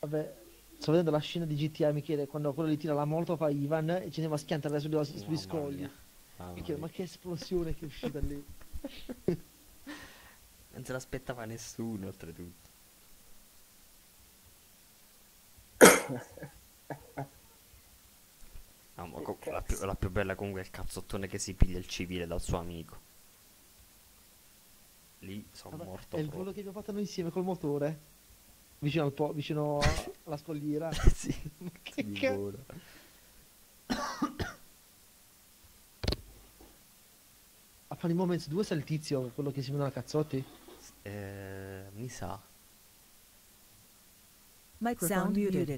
Vabbè, sto vedendo la scena di GTA, Michele, quando quello gli tira la molotov a Ivan e ce ne va a schiantare sugli Mamma mia, scogli. mamma Michele, mia. ma che esplosione che è uscita lì. Non se l'aspettava nessuno, oltretutto. No, ma Che cazzo. la più bella comunque è il cazzottone che si piglia il civile dal suo amico. Lì sono Vabbè, è morto il volo proprio. che abbiamo fatto noi insieme col motore, vicino alla scogliera. Sì, Ma che di cazzo? volo. A Funny Moments 2 sta il tizio, quello che si vede a cazzotti. Mi sa. Microphone muted.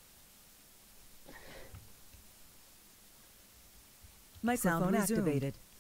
Microphone activated.